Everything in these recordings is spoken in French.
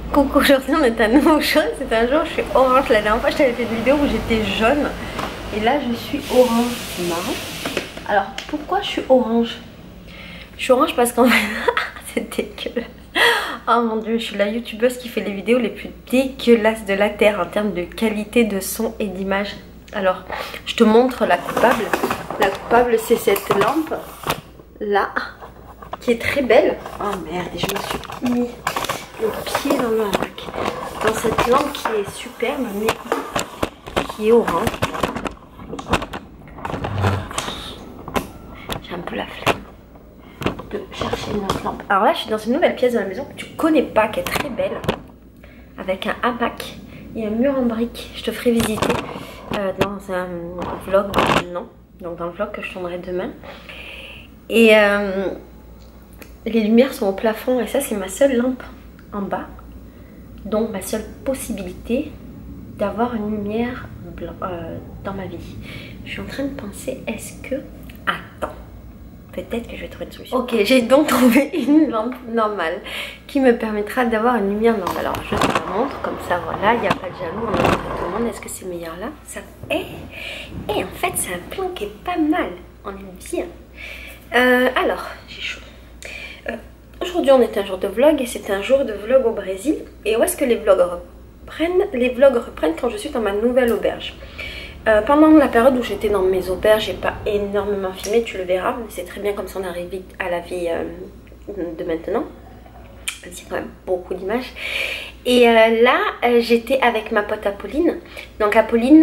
Coucou, aujourd'hui on est à nouveau chose. C'est un jour je suis orange. La dernière fois je t'avais fait une vidéo où j'étais jaune. Et là je suis orange. C'est marrant. Alors pourquoi je suis orange? Je suis orange parce qu'en fait c'est dégueulasse. Oh mon dieu, je suis la youtubeuse qui fait les vidéos les plus dégueulasses de la terre en termes de qualité de son et d'image. Alors je te montre la coupable. La coupable c'est cette lampe là qui est très belle. Oh merde, et je me suis mis le pied dans le hamac. Dans cette lampe qui est superbe mais qui est orange. J'ai un peu la flemme de chercher une autre lampe. Alors là je suis dans une nouvelle pièce de la maison que tu connais pas, qui est très belle, avec un hamac et un mur en briques. Je te ferai visiter dans un vlog maintenant, donc dans le vlog que je tournerai demain. Et les lumières sont au plafond et ça c'est ma seule lampe en bas, donc ma seule possibilité d'avoir une lumière dans ma vie. Je suis en train de penser, est-ce que... Attends, peut-être que je vais trouver une solution. Ok, j'ai donc trouvé une lampe normale qui me permettra d'avoir une lumière normale. Alors je te la montre, comme ça voilà, il n'y a pas de jaloux, on montre à tout le monde. Est-ce que c'est meilleur là? Ça est. Et en fait c'est un plan qui est pas mal, on est bien. Alors, j'ai chaud. Aujourd'hui on est un jour de vlog et c'est un jour de vlog au Brésil. Et où est-ce que les vlogs reprennent? Les vlogs reprennent quand je suis dans ma nouvelle auberge. Pendant la période où j'étais dans mes auberges, j'ai pas énormément filmé, tu le verras, mais c'est très bien comme ça on arrive vite à la vie de maintenant. Il y a quand même beaucoup d'images. Et là, j'étais avec ma pote Apolline. Donc Apolline,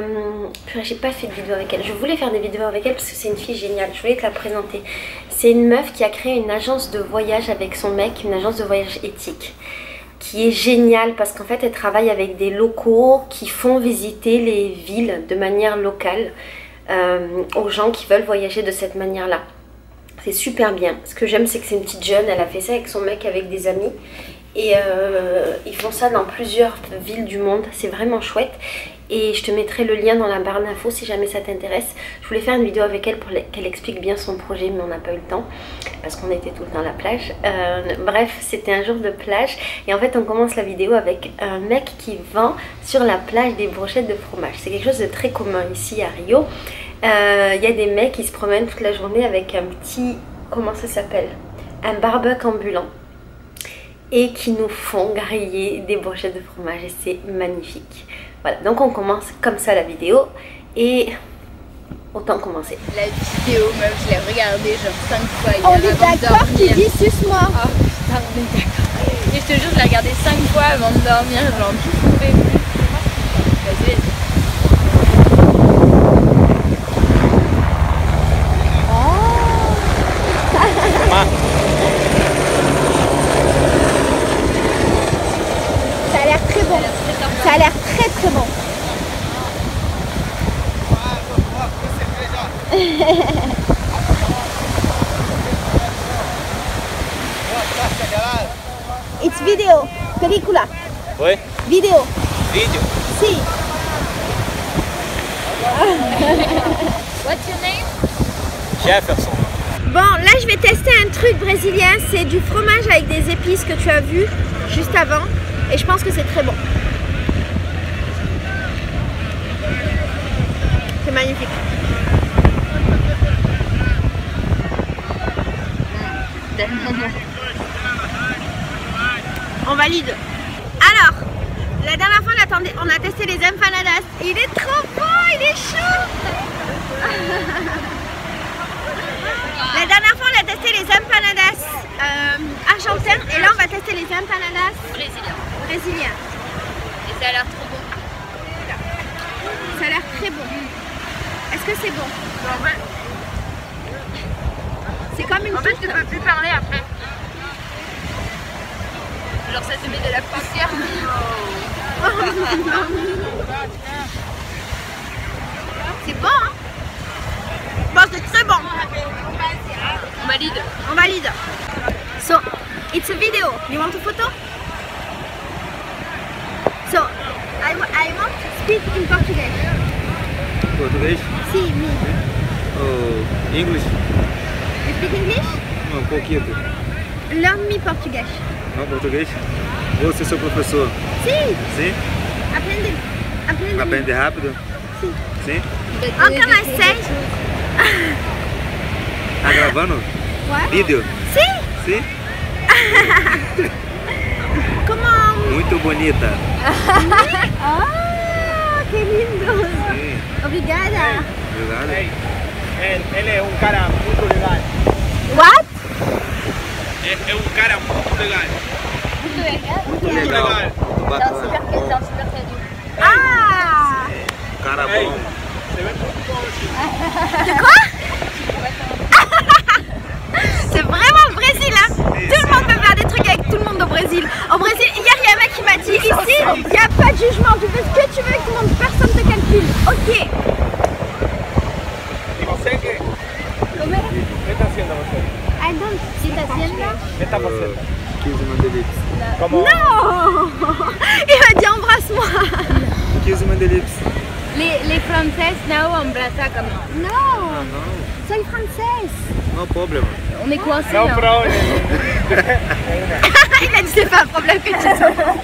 j'ai pas fait de vidéo avec elle. Je voulais faire des vidéos avec elle parce que c'est une fille géniale. Je voulais te la présenter. C'est une meuf qui a créé une agence de voyage avec son mec, une agence de voyage éthique, qui est géniale parce qu'en fait elle travaille avec des locaux qui font visiter les villes de manière locale aux gens qui veulent voyager de cette manière-là. C'est super bien. Ce que j'aime c'est que c'est une petite jeune, elle a fait ça avec son mec, avec des amis. Et ils font ça dans plusieurs villes du monde, c'est vraiment chouette. Et je te mettrai le lien dans la barre d'infos si jamais ça t'intéresse. Je voulais faire une vidéo avec elle pour qu'elle explique bien son projet, mais on n'a pas eu le temps parce qu'on était tout le temps à la plage. Bref, c'était un jour de plage et en fait on commence la vidéo avec un mec qui vend sur la plage des brochettes de fromage. C'est quelque chose de très commun ici à Rio. Il y a des mecs qui se promènent toute la journée avec un petit, comment ça s'appelle, un barbecue ambulant, et qui nous font griller des brochettes de fromage et c'est magnifique. Voilà, donc on commence comme ça la vidéo et autant commencer. La vidéo, meuf, je l'ai regardée genre 5 fois hier. On est d'accord, tu dis suce-moi. Oh putain, on est d'accord. Et je te jure, je l'ai regardée 5 fois avant de dormir, genre tout pouvais plus. Vas-y, vas-y. Ça a l'air très bon. Ça a l'air très très bon. It's video. Película. Oi? Video. Vídeo? Si. What's your name? Jefferson. Bon, là je vais tester un truc brésilien. C'est du fromage avec des épices que tu as vu juste avant. Et je pense que c'est très bon. C'est magnifique. On valide. Alors, la dernière fois on a testé les empanadas. Il est trop bon, il est chaud. La dernière fois on a testé les empanadas argentines et là on va tester les empanadas brésiliens. Et ça a l'air trop bon. Ça a l'air très bon. Est-ce que c'est bon? En fait, C'est comme une tu peux plus parler après. Genre ça te met de la poussière. C'est bon, hein? Bon, c'est très bon. On valide. On valide. So, it's a video. You want a photo? So, I want to speak in Portuguese. Português? Si, me. Oh, English? You speak English? Um pouquinho. Learn me Portuguese. Não, português? Você é seu professor? Sim. Sim? Aprende. Aprende rápido? Sim. Sim? Encore mais 6. Tá gravando? Ouais. Vídeo? Sim. Sim? Comment? Muito bonita. Ah, que lindo. Sim. Obrigada. Obrigado. Ele é cara muito legal. What? É cara muito legal. Muito legal. Muito bacana. Bom. Ah. Cara bom. De quoi? C'est vraiment le Brésil, hein. Tout le monde peut faire des trucs avec tout le monde au Brésil. Au Brésil, hier il y a un mec qui m'a dit ici, il n'y a pas de jugement, tu fais ce que tu veux avec tout le monde, personne ne te calcule. Ok. E você que? Como é? O que está haciendo você? I don't see the agenda. O que está fazendo? 15 mandelips. Como? Non. Il m'a dit embrasse-moi. 15 mandelips. Les Françaises não embrassar comme ça. Non. Ah, não. Soy française. Não problema. On est coincés Não, là. pra Il a dit c'est pas un problème que tu sois.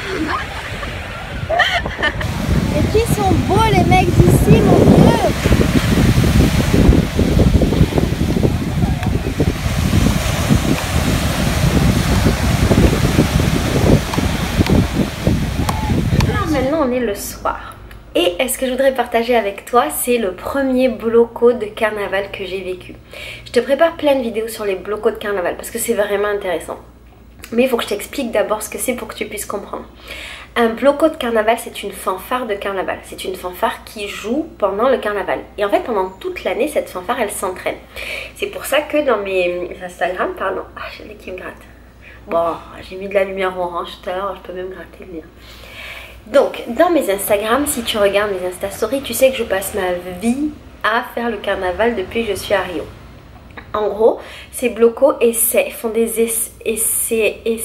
Et qui sont beaux les mecs d'ici, mon Dieu. Alors maintenant on est le soir. Et ce que je voudrais partager avec toi, c'est le premier bloco de carnaval que j'ai vécu. Je te prépare plein de vidéos sur les blocos de carnaval parce que c'est vraiment intéressant. Mais il faut que je t'explique d'abord ce que c'est pour que tu puisses comprendre. Un bloco de carnaval, c'est une fanfare de carnaval. C'est une fanfare qui joue pendant le carnaval. Et en fait, pendant toute l'année, cette fanfare, elle s'entraîne. C'est pour ça que dans mes Instagram, pardon, ah, j'ai le lait qui me gratte. Bon, j'ai mis de la lumière orange tout à l'heure, je peux même gratter le lien. Donc, dans mes Instagram, si tu regardes mes Insta Stories, tu sais que je passe ma vie à faire le carnaval depuis que je suis à Rio. En gros, ces blocos font des essais et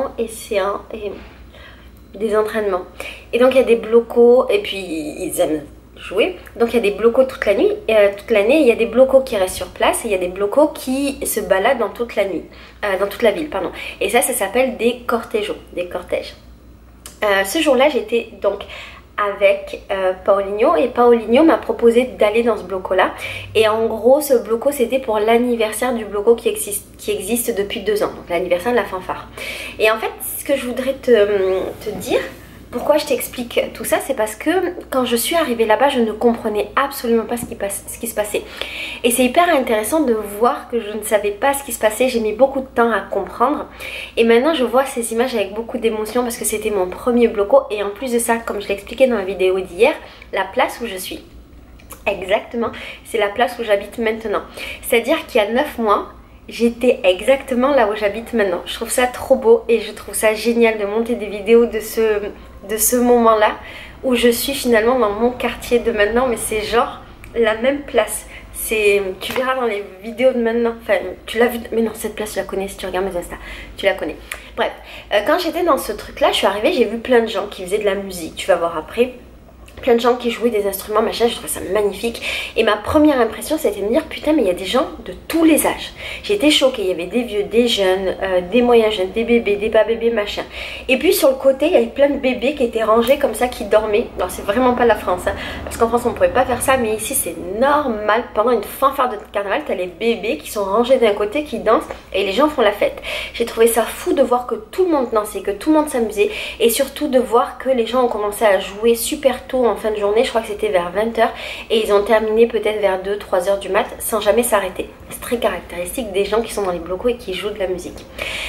des entraînements. Et donc, il y a des blocos, et puis ils aiment jouer. Donc, il y a des blocos toute la nuit, toute l'année. Il y a des blocos qui restent sur place, et il y a des blocos qui se baladent dans toute la nuit, dans toute la ville, pardon. Et ça s'appelle des cortèges, des cortèges. Ce jour-là, j'étais donc avec Paulinho et Paulinho m'a proposé d'aller dans ce bloco-là. Et en gros, ce bloco, c'était pour l'anniversaire du bloco qui existe depuis 2 ans, donc l'anniversaire de la fanfare. Et en fait, ce que je voudrais te dire, pourquoi je t'explique tout ça, c'est parce que quand je suis arrivée là-bas, je ne comprenais absolument pas ce qui se passait. Et c'est hyper intéressant de voir que je ne savais pas ce qui se passait, j'ai mis beaucoup de temps à comprendre. Et maintenant, je vois ces images avec beaucoup d'émotion parce que c'était mon premier bloco. Et en plus de ça, comme je l'ai expliqué dans la vidéo d'hier, la place où je suis, exactement, c'est la place où j'habite maintenant. C'est-à-dire qu'il y a 9 mois, j'étais exactement là où j'habite maintenant. Je trouve ça trop beau et je trouve ça génial de monter des vidéos de ce moment-là où je suis finalement dans mon quartier de maintenant, mais c'est genre la même place. Tu verras dans les vidéos de maintenant, enfin tu l'as vu, mais non, cette place je la connais, si tu regardes mes Insta, tu la connais. Bref, quand j'étais dans ce truc là, je suis arrivée, j'ai vu plein de gens qui faisaient de la musique, tu vas voir après. Plein de gens qui jouaient des instruments, machin, je trouvais ça magnifique. Et ma première impression, c'était de me dire, putain, mais il y a des gens de tous les âges. J'ai été choquée, il y avait des vieux, des jeunes, des moyens jeunes, des bébés, des pas bébés, machin. Et puis sur le côté, il y avait plein de bébés qui étaient rangés comme ça, qui dormaient. Alors c'est vraiment pas la France, hein, parce qu'en France on ne pouvait pas faire ça, mais ici c'est normal. Pendant une fanfare de carnaval, tu as les bébés qui sont rangés d'un côté, qui dansent, et les gens font la fête. J'ai trouvé ça fou de voir que tout le monde dansait, que tout le monde s'amusait, et surtout de voir que les gens ont commencé à jouer super tôt en fin de journée, je crois que c'était vers 20 h et ils ont terminé peut-être vers 2-3 h du mat sans jamais s'arrêter. C'est très caractéristique des gens qui sont dans les blocos et qui jouent de la musique.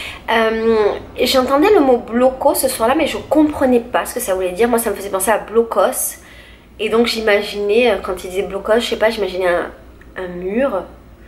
J'entendais le mot bloco ce soir là, mais je comprenais pas ce que ça voulait dire. Moi ça me faisait penser à blocos, et donc j'imaginais, quand ils disaient blocos, je sais pas, j'imaginais un mur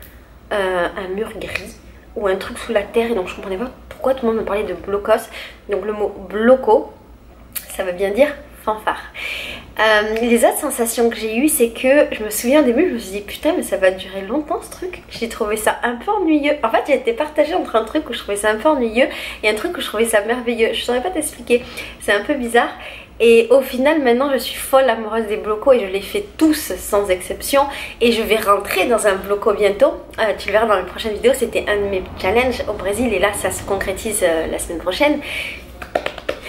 gris ou un truc sous la terre, et donc je comprenais pas pourquoi tout le monde me parlait de blocos. Donc le mot bloco, ça veut bien dire fanfare. Les autres sensations que j'ai eues, c'est que je me souviens au début, je me suis dit putain, mais ça va durer longtemps ce truc. J'ai trouvé ça un peu ennuyeux. En fait, j'ai été partagée entre un truc où je trouvais ça un peu ennuyeux et un truc où je trouvais ça merveilleux. Je saurais pas t'expliquer, c'est un peu bizarre. Et au final, maintenant, je suis folle amoureuse des blocos et je les fais tous sans exception. Et je vais rentrer dans un bloco bientôt. Tu le verras dans les prochaines vidéos, c'était un de mes challenges au Brésil et là, ça se concrétise la semaine prochaine.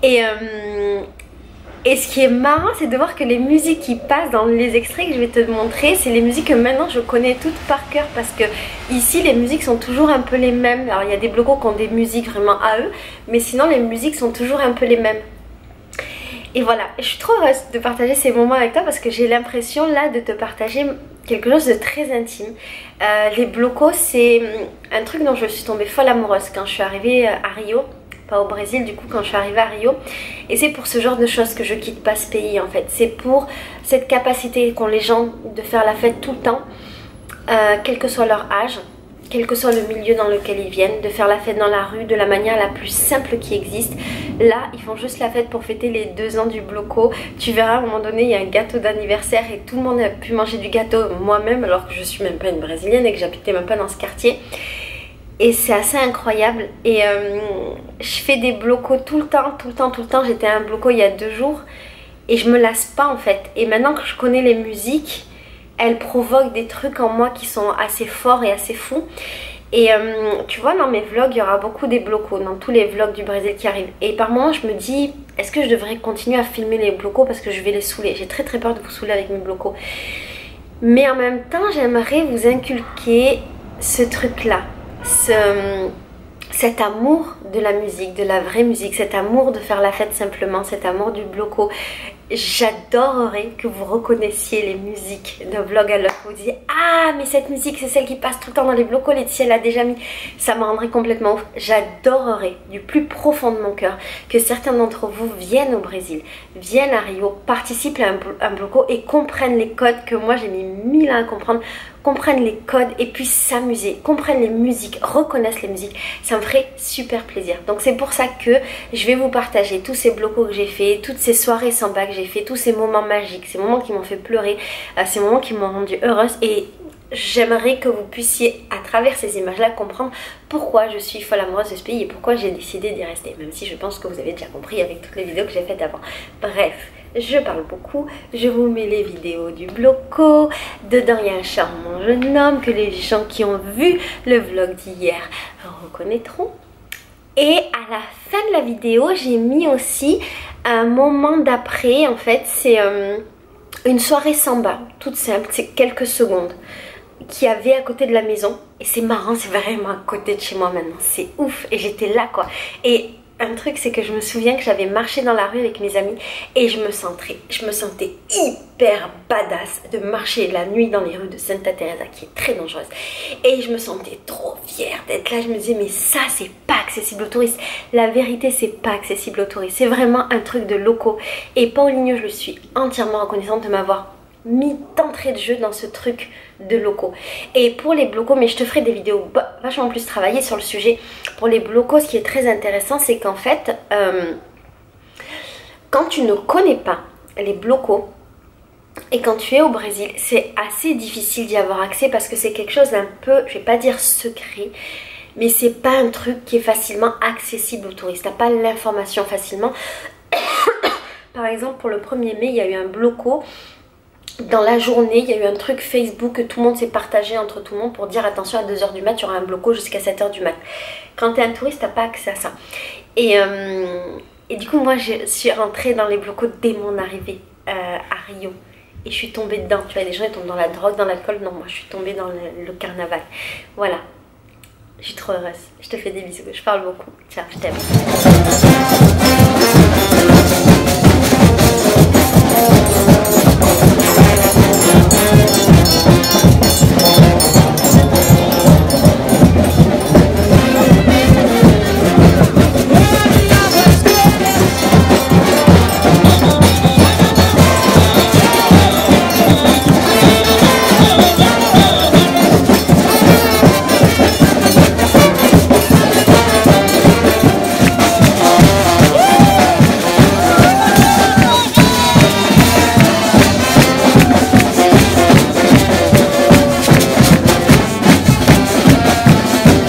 Et ce qui est marrant, c'est de voir que les musiques qui passent dans les extraits que je vais te montrer, c'est les musiques que maintenant je connais toutes par cœur, parce que ici les musiques sont toujours un peu les mêmes. Alors il y a des blocos qui ont des musiques vraiment à eux, mais sinon les musiques sont toujours un peu les mêmes. Et voilà, je suis trop heureuse de partager ces moments avec toi parce que j'ai l'impression là de te partager quelque chose de très intime. Les blocos, c'est un truc dont je suis tombée folle amoureuse quand je suis arrivée à Rio. Pas au Brésil du coup, quand je suis arrivée à Rio. Et c'est pour ce genre de choses que je quitte pas ce pays en fait. C'est pour cette capacité qu'ont les gens de faire la fête tout le temps, quel que soit leur âge, quel que soit le milieu dans lequel ils viennent, de faire la fête dans la rue de la manière la plus simple qui existe. Là, ils font juste la fête pour fêter les 2 ans du bloco. Tu verras, à un moment donné, il y a un gâteau d'anniversaire et tout le monde a pu manger du gâteau, moi-même, alors que je suis même pas une Brésilienne et que j'habitais même pas dans ce quartier. Et c'est assez incroyable. Et je fais des blocos tout le temps. J'étais à un bloco il y a 2 jours et je me lasse pas en fait. Et maintenant que je connais les musiques, elles provoquent des trucs en moi qui sont assez forts et assez fous. Et tu vois, dans mes vlogs, il y aura beaucoup des blocos, dans tous les vlogs du Brésil qui arrivent. Et par moments, je me dis, est-ce que je devrais continuer à filmer les blocos parce que je vais les saouler. J'ai très peur de vous saouler avec mes blocos. Mais en même temps, j'aimerais vous inculquer ce truc-là. Cet amour de la musique, de la vraie musique, cet amour de faire la fête simplement, cet amour du bloco. J'adorerais que vous reconnaissiez les musiques d'un vlog à l'autre. Vous disiez, ah mais cette musique c'est celle qui passe tout le temps dans les blocos, Laetitia elle l'a déjà mis. Ça me rendrait complètement ouf. J'adorerais du plus profond de mon cœur que certains d'entre vous viennent au Brésil, viennent à Rio, participent à un bloco et comprennent les codes que moi j'ai mis 1000 ans à comprendre, comprennent les codes et puissent s'amuser, comprennent les musiques, reconnaissent les musiques. Ça me ferait super plaisir. Donc c'est pour ça que je vais vous partager tous ces blocos que j'ai fait, toutes ces soirées samba que j'ai fait, tous ces moments magiques, ces moments qui m'ont fait pleurer, ces moments qui m'ont rendue heureuse. Et j'aimerais que vous puissiez à travers ces images là comprendre pourquoi je suis folle amoureuse de ce pays et pourquoi j'ai décidé d'y rester, même si je pense que vous avez déjà compris avec toutes les vidéos que j'ai faites avant. Bref, je parle beaucoup, je vous mets les vidéos du bloco. Dedans il y a un charmant jeune homme que les gens qui ont vu le vlog d'hier reconnaîtront. Et à la fin de la vidéo, j'ai mis aussi un moment d'après. En fait, c'est une soirée samba, toute simple, c'est quelques secondes, qui avait à côté de la maison. Et c'est marrant, c'est vraiment à côté de chez moi maintenant. C'est ouf, et j'étais là quoi. Et un truc, c'est que je me souviens que j'avais marché dans la rue avec mes amis et je me sentais hyper badass de marcher la nuit dans les rues de Santa Teresa, qui est très dangereuse. Et je me sentais trop fière d'être là. Je me disais, mais ça, c'est pas accessible aux touristes. La vérité, c'est pas accessible aux touristes. C'est vraiment un truc de locaux. Et Paulinho, je lui suis entièrement reconnaissante de m'avoir mis d'entrée de jeu dans ce truc de locaux. Et pour les blocos, mais je te ferai des vidéos vachement plus travaillées sur le sujet. Pour les blocos, ce qui est très intéressant, c'est qu'en fait, quand tu ne connais pas les blocos et quand tu es au Brésil, c'est assez difficile d'y avoir accès parce que c'est quelque chose d'un peu, je vais pas dire secret, mais c'est pas un truc qui est facilement accessible aux touristes. T'as pas l'information facilement. Par exemple, pour le 1er mai, il y a eu un bloco. Dans la journée, il y a eu un truc Facebook que tout le monde s'est partagé entre tout le monde pour dire attention, à 2 h du mat, il y aura un bloco jusqu'à 7 h du mat. Quand tu es un touriste, tu n'as pas accès à ça. Et du coup, moi, je suis rentrée dans les blocos dès mon arrivée à Rio. Et je suis tombée dedans. Tu vois, des gens ils tombent dans la drogue, dans l'alcool. Non, moi, je suis tombée dans le carnaval. Voilà. Je suis trop heureuse. Je te fais des bisous. Je parle beaucoup. Ciao, je t'aime.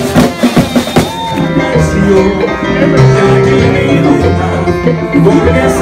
Porque